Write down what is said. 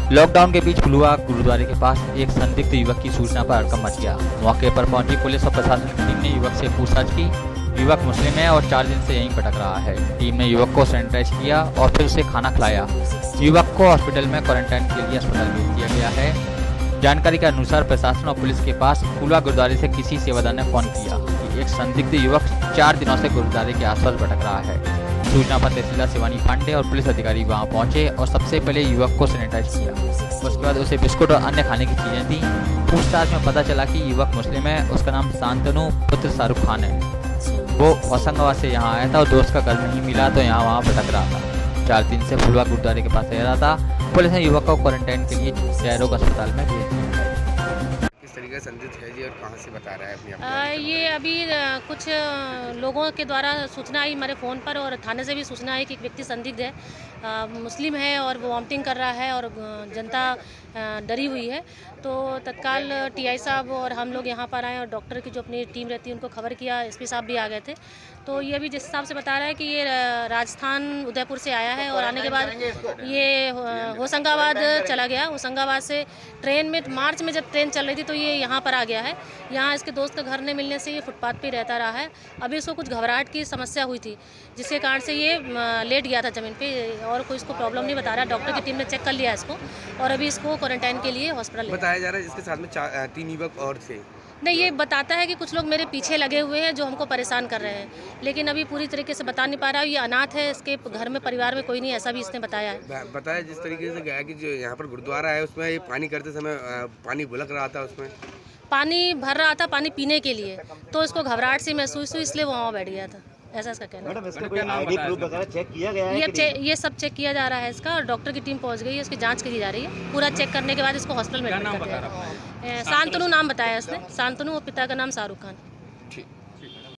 Lockdown के बीच फुलवा गुरुद्वारे के पास एक संदिग्ध युवक की सूचना पर हड़कंप मच गया। मौके पर पहुंची पुलिस और प्रशासन की टीम ने युवक से पूछताछ की। युवक मुस्लिम है और 4 दिन से यहीं भटक रहा है। टीम ने युवक को सैनिटाइज किया और फिर उसे खाना खिलाया। युवक को हॉस्पिटल में क्वारंटाइन के लिए अस्पताल भेज दिया गया है। जानकारी के अनुसार प्रशासन और पुलिस के पास फुलवा गुरुद्वारे से किसी सेवादार ने फोन किया कि एक संदिग्ध युवक 4 दिनों से गुरुद्वारे के आसपास भटक रहा है। सूचना पर तहसीलदार शिवानी पांडे और पुलिस अधिकारी वहां पहुंचे और सबसे पहले युवक को सैनिटाइज किया। उसके बाद उसे बिस्कुट और अन्य खाने की चीजें दी। पूछताछ में पता चला कि युवक मुस्लिम है। उसका नाम शांतनु पुत्र शाहरुख खान है। वो होशंगाबाद से यहाँ आया था और दोस्त का घर नहीं मिला तो यहाँ वहाँ भटक रहा था। 4 दिन से फुलवा गुरुद्वारे के पास रह रहा था। पुलिस ने युवक को क्वारंटाइन के लिए जयरोग अस्पताल में भेज दिया है। किस तरीके का संदिग्ध है जी और कहाँ से बता रहा है अपनी ये अभी कुछ लोगों के द्वारा सूचना आई हमारे फ़ोन पर और थाने से भी सूचना आई कि एक व्यक्ति संदिग्ध है, मुस्लिम है और वो वॉमिटिंग कर रहा है और जनता डरी हुई है। तो तत्काल टीआई साहब और हम लोग यहाँ पर आए और डॉक्टर की जो अपनी टीम रहती है उनको खबर किया। एसपी साहब भी आ गए थे। तो ये अभी जिस हिसाब से बता रहा है कि ये राजस्थान उदयपुर से आया है और आने के बाद ये होशंगाबाद चला गया। होशंगाबाद से ट्रेन में मार्च में जब ट्रेन चल रही थी तो ये यहाँ पर आ गया है। यहाँ इसके दोस्त का घर नहीं मिलने से ये फुटपाथ पे रहता रहा है। अभी इसको कुछ घबराहट की समस्या हुई थी जिसके कारण से ये लेट गया था ज़मीन पे और कोई इसको प्रॉब्लम नहीं बता रहा। डॉक्टर की टीम ने चेक कर लिया इसको और अभी इसको क्वारंटाइन के लिए हॉस्पिटल बताया जा रहा है। जिसके साथ में 3 युवक और थे। नहीं, ये बताता है कि कुछ लोग मेरे पीछे लगे हुए हैं जो हमको परेशान कर रहे हैं, लेकिन अभी पूरी तरीके से बता नहीं पा रहा है। ये अनाथ है, इसके घर में परिवार में कोई नहीं, ऐसा भी इसने बताया है। बताया जिस तरीके से गया कि जो यहाँ पर गुरुद्वारा है उसमें ये पानी करते समय पानी बुलक रहा था, उसमें पानी भर रहा था पानी पीने के लिए, तो इसको घबराहट सी महसूस हुई इसलिए वो वहाँ बैठ गया था। ऐसा इसका कहना है। इसका कोई आईडी प्रूफ वगैरह चेक किया गया है? ये सब चेक किया जा रहा है इसका और डॉक्टर की टीम पहुंच गई है, इसकी जांच की जा रही है। पूरा चेक करने के बाद इसको हॉस्पिटल में एडमिट कर दिया। शांतनु नाम बताया इसने, शांतनु और पिता का नाम शाहरुख खान।